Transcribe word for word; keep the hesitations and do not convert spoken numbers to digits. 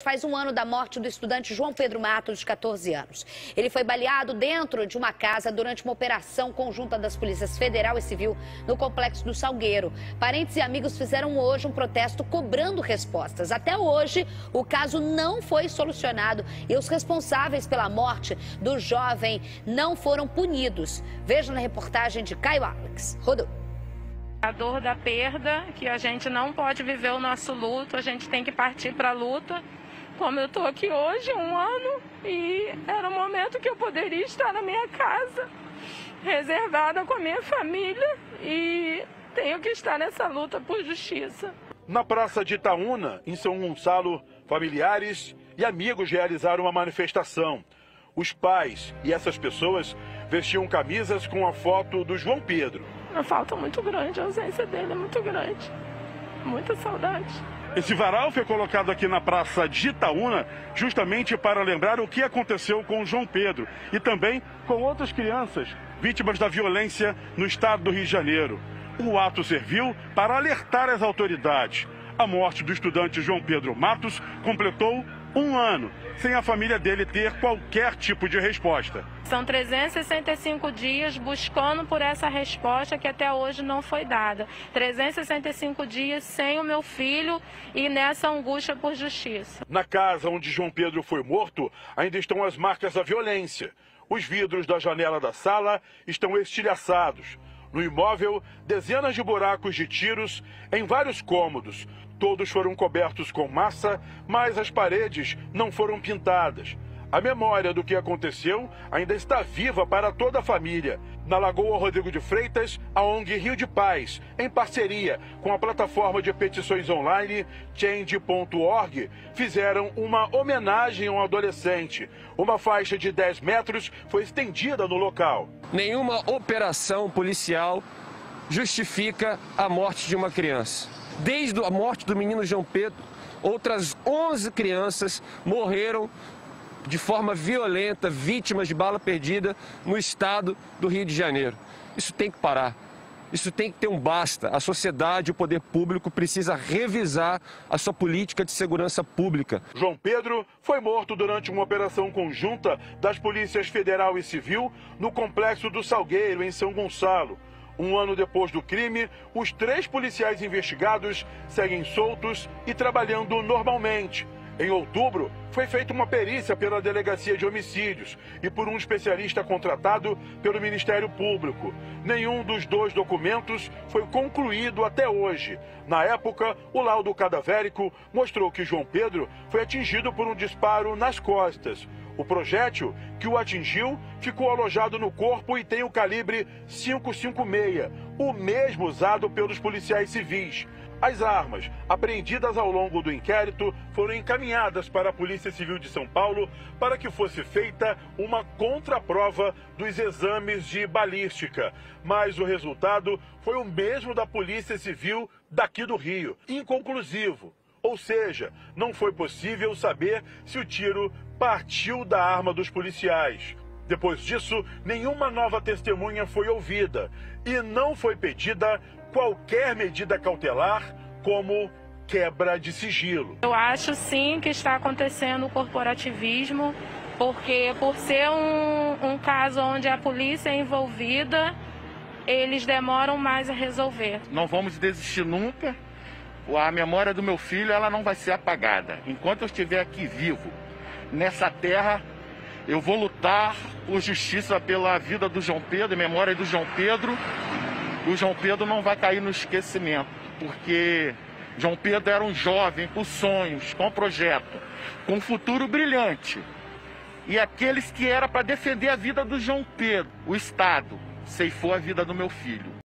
Faz um ano da morte do estudante João Pedro Matos, de quatorze anos. Ele foi baleado dentro de uma casa durante uma operação conjunta das polícias federal e civil no complexo do Salgueiro. Parentes e amigos fizeram hoje um protesto cobrando respostas. Até hoje, o caso não foi solucionado e os responsáveis pela morte do jovem não foram punidos. Veja na reportagem de Caio Alex. Rodou. A dor da perda, que a gente não pode viver o nosso luto, a gente tem que partir para a luta. Como eu estou aqui hoje, um ano, e era o momento que eu poderia estar na minha casa, reservada com a minha família, e tenho que estar nessa luta por justiça. Na Praça de Itaúna, em São Gonçalo, familiares e amigos realizaram uma manifestação. Os pais e essas pessoas vestiam camisas com a foto do João Pedro. Uma falta muito grande, a ausência dele é muito grande, muita saudade. Esse varal foi colocado aqui na Praça de Itaúna justamente para lembrar o que aconteceu com o João Pedro e também com outras crianças vítimas da violência no estado do Rio de Janeiro. O ato serviu para alertar as autoridades. A morte do estudante João Pedro Matos completou um ano, sem a família dele ter qualquer tipo de resposta. São trezentos e sessenta e cinco dias buscando por essa resposta que até hoje não foi dada. trezentos e sessenta e cinco dias sem o meu filho e nessa angústia por justiça. Na casa onde João Pedro foi morto, ainda estão as marcas da violência. Os vidros da janela da sala estão estilhaçados. No imóvel, dezenas de buracos de tiros em vários cômodos. Todos foram cobertos com massa, mas as paredes não foram pintadas. A memória do que aconteceu ainda está viva para toda a família. Na Lagoa Rodrigo de Freitas, a ONG Rio de Paz, em parceria com a plataforma de petições online change ponto org, fizeram uma homenagem a um adolescente. Uma faixa de dez metros foi estendida no local. Nenhuma operação policial justifica a morte de uma criança. Desde a morte do menino João Pedro, outras onze crianças morreram de forma violenta, vítimas de bala perdida no estado do Rio de Janeiro. Isso tem que parar. Isso tem que ter um basta. A sociedade, o poder público precisa revisar a sua política de segurança pública. João Pedro foi morto durante uma operação conjunta das polícias federal e civil no complexo do Salgueiro, em São Gonçalo. Um ano depois do crime, os três policiais investigados seguem soltos e trabalhando normalmente. Em outubro, foi feita uma perícia pela Delegacia de Homicídios e por um especialista contratado pelo Ministério Público. Nenhum dos dois documentos foi concluído até hoje. Na época, o laudo cadavérico mostrou que João Pedro foi atingido por um disparo nas costas. O projétil que o atingiu ficou alojado no corpo e tem o calibre cinco cinco seis, o mesmo usado pelos policiais civis. As armas apreendidas ao longo do inquérito foram encaminhadas para a Polícia Civil de São Paulo para que fosse feita uma contraprova dos exames de balística. Mas o resultado foi o mesmo da Polícia Civil daqui do Rio, inconclusivo. Ou seja, não foi possível saber se o tiro partiu da arma dos policiais. Depois disso, nenhuma nova testemunha foi ouvida e não foi pedida qualquer medida cautelar, como quebra de sigilo. Eu acho sim que está acontecendo o corporativismo, porque por ser um, um caso onde a polícia é envolvida, eles demoram mais a resolver. Não vamos desistir nunca. A memória do meu filho ela não vai ser apagada. Enquanto eu estiver aqui vivo, nessa terra, eu vou lutar por justiça pela vida do João Pedro, memória do João Pedro. O João Pedro não vai cair no esquecimento, porque João Pedro era um jovem com sonhos, com projeto, com um futuro brilhante. E aqueles que era para defender a vida do João Pedro, o Estado, ceifou a vida do meu filho.